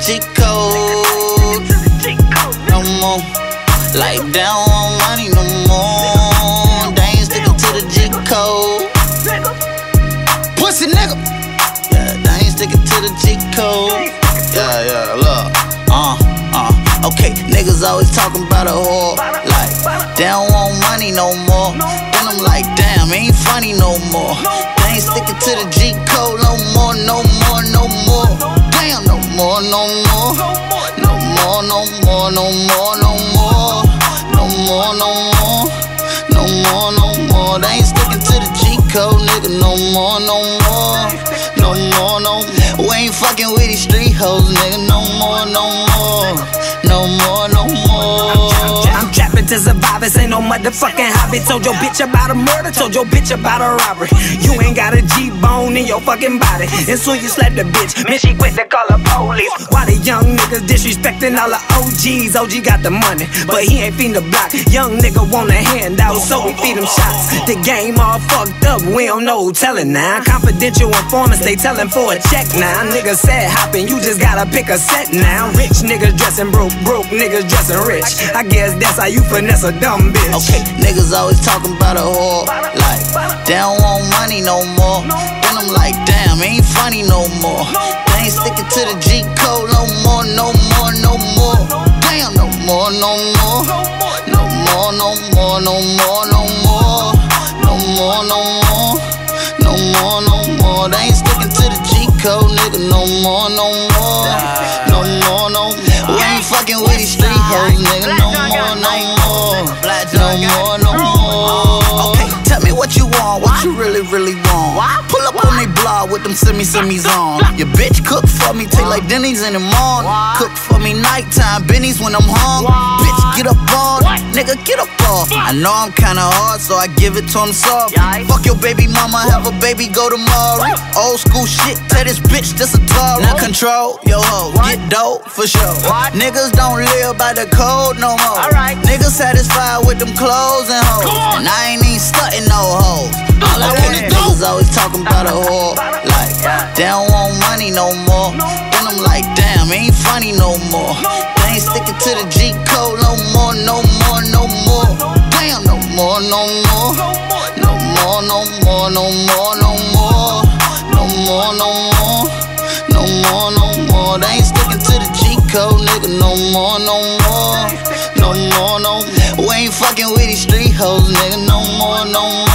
G code. No more. Like they don't want money no more. They ain't sticking to the G code. Pussy nigga. Yeah, they ain't sticking to the G code. Yeah, look. Okay, niggas always talking about a whore. Like, they don't want money no more. Then I'm like, damn, ain't funny no more. They ain't sticking to the G code no more, no more, no more. Damn, no more, no more. No more, no more, no more, no more. No more, no more. No more, no more. They ain't sticking to the G code, nigga, no more, no more. No more, no more. We ain't fucking with these street hoes, nigga, no more, no more. No more, no more. I'm trapping to survive, this ain't no motherfucking hobby. Told your bitch about a murder, told your bitch about a robbery. You ain't got a G-bone in your fucking body. And soon you slap the bitch, man, she quit to call the police. Why the young niggas disrespecting all the OGs? OG got the money, but he ain't feeding the block. Young nigga want a handout, so we feed him shots. The game all fucked up, we don't know who telling now. Confidential informants, they telling for a check now. Niggas said hopping, you just gotta pick a set now. Rich niggas dressing broke niggas dressing rich. I guess that's how you finesse a dumb bitch. Okay, niggas always talking about a whore. Like, they don't want money no more. Then I'm like, damn, ain't funny no more. They ain't sticking to the G code no more, no more, no more. Damn, no more, no more. No more, no more, no more, no more. No more, no more. No more, no more. They ain't sticking to the G code, nigga, no more, no more. No more, no more. We ain't fucking with these street hoes, nigga, no more, no more. No more, no more. Okay, tell me what you want, what you really want. Pull up on they blog with them semi-semis on. Your bitch cook for me, take like Denny's in the morning. Cook for me nighttime, Benny's when I'm hungry. Bitch, get up on it, nigga, get up off. I know I'm kinda hard, so I give it to him soft. Fuck your baby mama, have a baby, go to Maury. Old school shit, tell this bitch this a Taro. Now control your hoe, get dope for sure. Niggas don't live by the code no more. Niggas satisfied with them clothes and hoes. And I ain't even stuntin' no hoes. All I wanna do is always talking about a whore. Like, they don't want money no more. Then I'm like, damn, ain't funny no more. They ain't sticking to the G code no more, no more, no more. Damn, no more, no more. No more, no more, no more, no more. No more, no more. No more, no more. They ain't sticking to the G code, nigga, no more, no more. No more, no more. We ain't fucking with these street hoes, nigga, no more, no more.